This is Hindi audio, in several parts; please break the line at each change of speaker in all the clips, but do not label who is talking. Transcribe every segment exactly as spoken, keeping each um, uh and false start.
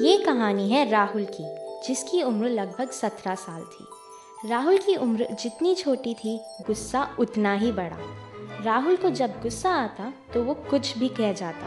ये कहानी है राहुल की, जिसकी उम्र लगभग सत्रह साल थी। राहुल की उम्र जितनी छोटी थी, गुस्सा उतना ही बड़ा। राहुल को जब गुस्सा आता तो वो कुछ भी कह जाता।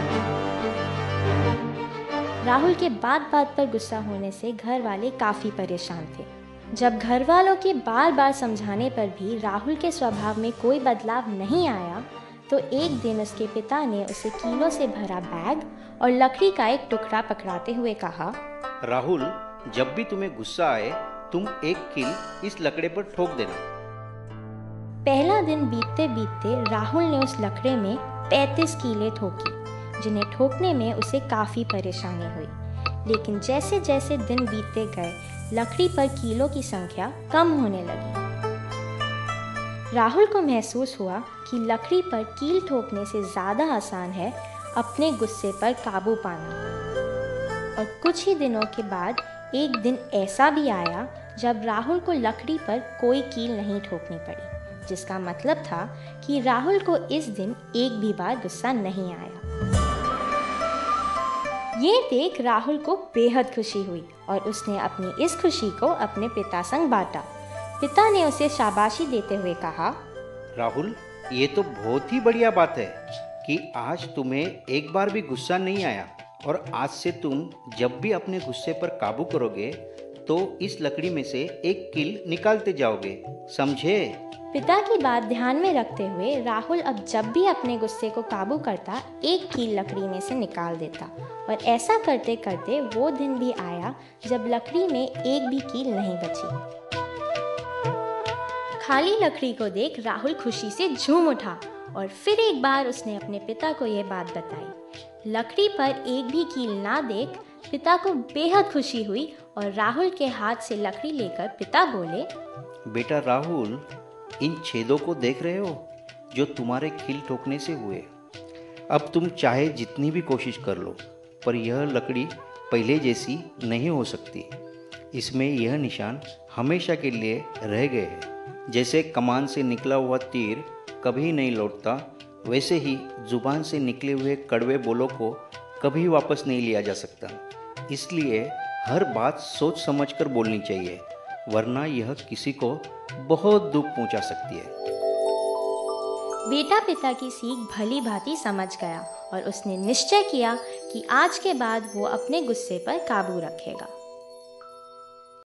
राहुल के बात बात पर गुस्सा होने से घर वाले काफ़ी परेशान थे। जब घर वालों के बार बार समझाने पर भी राहुल के स्वभाव में कोई बदलाव नहीं आया, तो एक दिन उसके पिता ने उसे कीलों से भरा बैग और लकड़ी का एक टुकड़ा पकड़ाते हुए कहा,
राहुल, जब भी तुम्हें गुस्सा आए तुम एक कील इस लकड़े पर ठोक देना।
पहला दिन बीतते बीतते राहुल ने उस लकड़े में पैंतीस कीलें ठोकी, जिन्हें ठोकने में उसे काफ़ी परेशानी हुई। लेकिन जैसे जैसे दिन बीतते गए, लकड़ी पर कीलों की संख्या कम होने लगी। राहुल को महसूस हुआ कि लकड़ी पर कील ठोकने से ज़्यादा आसान है अपने गुस्से पर काबू पाना। और कुछ ही दिनों के बाद एक दिन ऐसा भी आया जब राहुल को लकड़ी पर कोई कील नहीं ठोकनी पड़ी, जिसका मतलब था कि राहुल को इस दिन एक भी बार गुस्सा नहीं आया। ये देख राहुल को बेहद खुशी हुई और उसने अपनी इस खुशी को अपने पिता संग बांटा। पिता ने उसे शाबाशी देते हुए कहा,
राहुल, ये तो बहुत ही बढ़िया बात है कि आज तुम्हें एक बार भी गुस्सा नहीं आया, और आज से तुम जब भी अपने गुस्से पर काबू करोगे तो इस लकड़ी में से एक कील निकालते जाओगे, समझे?
पिता की बात ध्यान में रखते हुए राहुल अब जब भी अपने गुस्से को काबू करता, एक कील लकड़ी में से निकाल देता। और ऐसा करते करते वो दिन भी आया जब लकड़ी में एक भी कील नहीं बची। खाली लकड़ी को देख राहुल खुशी से झूम उठा और फिर एक बार उसने अपने पिता को यह बात बताई। लकड़ी पर एक भी कील ना देख पिता को बेहद खुशी हुई और राहुल के हाथ से लकड़ी लेकर पिता बोले,
बेटा राहुल, इन छेदों को देख रहे हो जो तुम्हारे कील ठोकने से हुए? अब तुम चाहे जितनी भी कोशिश कर लो, पर यह लकड़ी पहले जैसी नहीं हो सकती। इसमें यह निशान हमेशा के लिए रह गए हैं। जैसे कमान से निकला हुआ तीर कभी नहीं लौटता, वैसे ही जुबान से निकले हुए कड़वे बोलों को कभी वापस नहीं लिया जा सकता। इसलिए हर बात सोच समझकर बोलनी चाहिए, वरना यह किसी को बहुत दुख पहुंचा सकती है।
बेटा पिता की सीख भली भांति समझ गया और उसने निश्चय किया कि आज के बाद वो अपने गुस्से पर काबू रखेगा।